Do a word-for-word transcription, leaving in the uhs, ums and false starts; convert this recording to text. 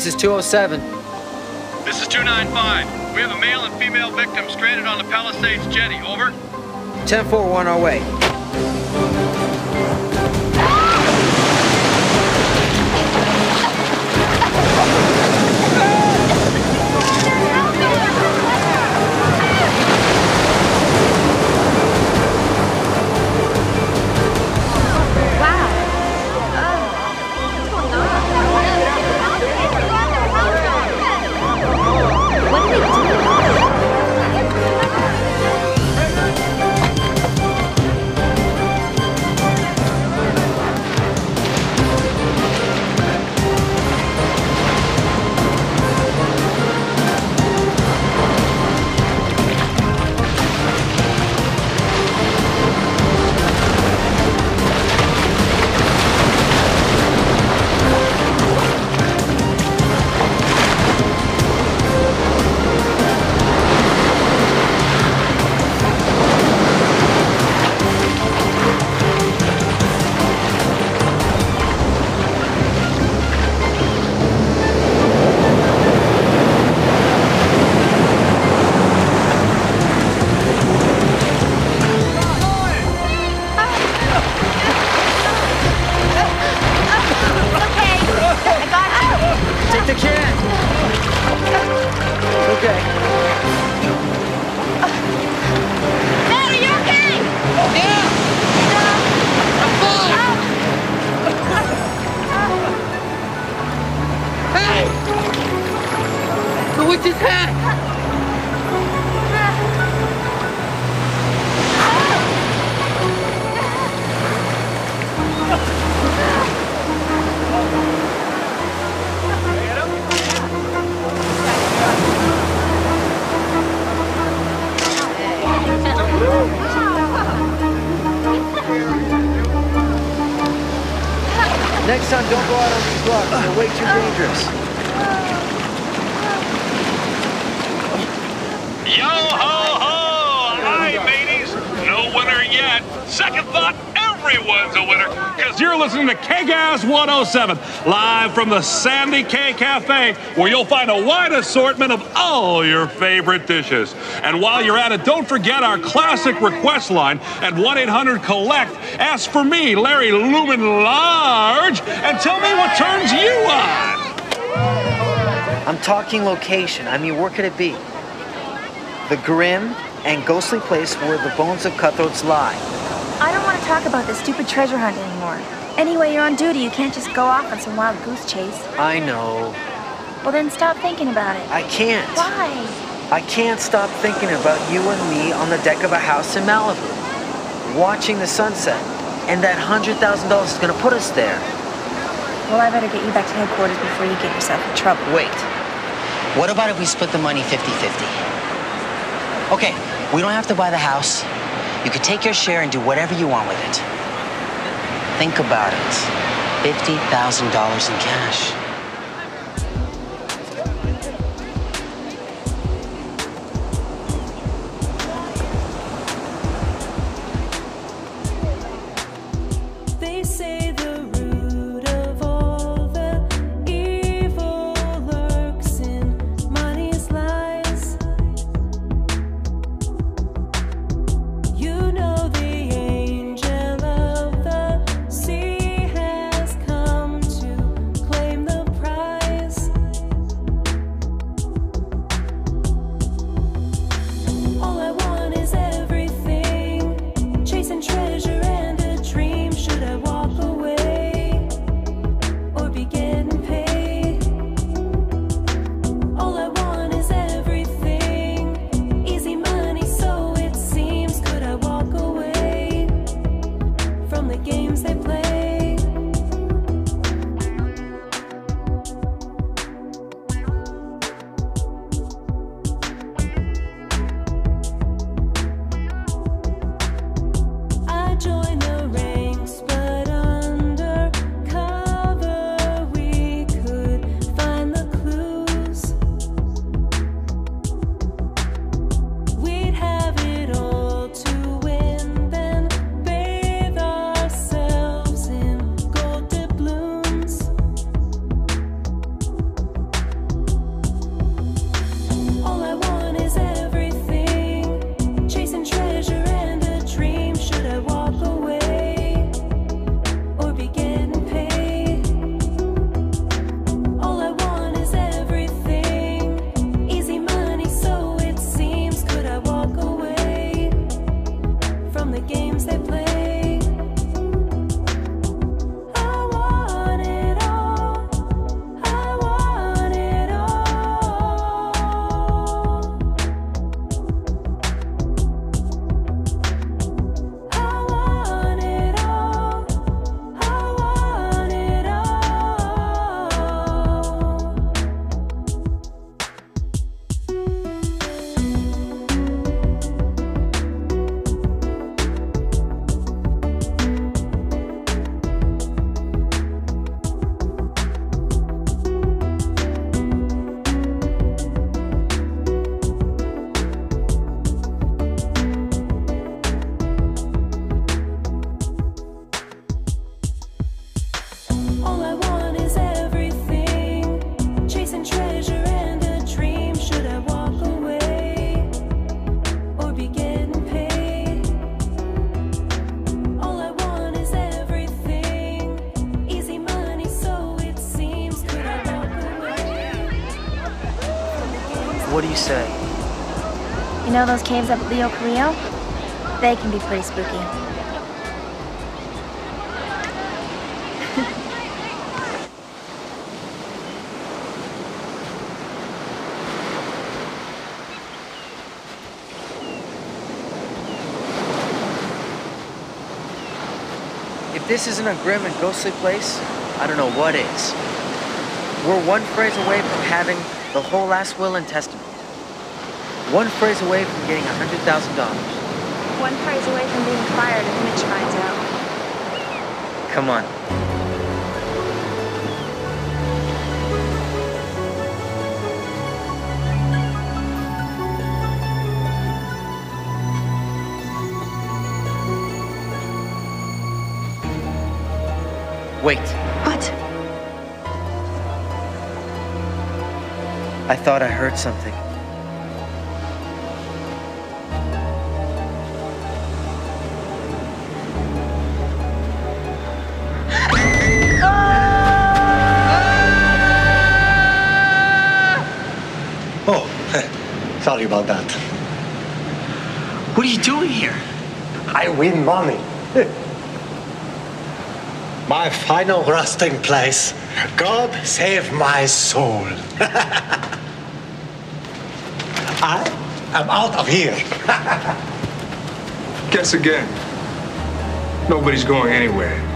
This is two oh seven. This is two nine five. We have a male and female victim stranded on the Palisades jetty. Over. ten four, we're on our way. Next time, don't go out on these blocks. They're way too dangerous. Yo ho ho! Hi, mateys. No winner yet. Second thought, everyone's a winner. Because you're listening to K-Gas one oh seven, live from the Sandy K Cafe, where you'll find a wide assortment of all your favorite dishes. And while you're at it, don't forget our classic request line at one eight hundred collect. Ask for me, Larry Lumen Large, and tell me what turns you on. I'm talking location. I mean, where could it be? The grim and ghostly place where the bones of cutthroats lie. I don't want to talk about this stupid treasure hunt anymore. Anyway, you're on duty. You can't just go off on some wild goose chase. I know. Well, then stop thinking about it. I can't. Why? I can't stop thinking about you and me on the deck of a house in Malibu, watching the sunset, and that one hundred thousand dollars is going to put us there. Well, I better get you back to headquarters before you get yourself in trouble. Wait. What about if we split the money fifty fifty? Okay, we don't have to buy the house. You could take your share and do whatever you want with it. Think about it. fifty thousand dollars in cash. They say the root of all the evil lurks in money's lies. You know the angel of the sea has come to claim the What do you say? You know those caves up at Leo Carrillo? They can be pretty spooky. If this isn't a grim and ghostly place, I don't know what is. We're one phrase away from having the whole last will and testament. One phrase away from getting one hundred thousand dollars. One phrase away from being fired if Mitch finds out. Come on. Wait. What? I thought I heard something. Oh, sorry about that. What are you doing here? I win money. My final resting place. God save my soul. I am out of here. Guess again. Nobody's going anywhere.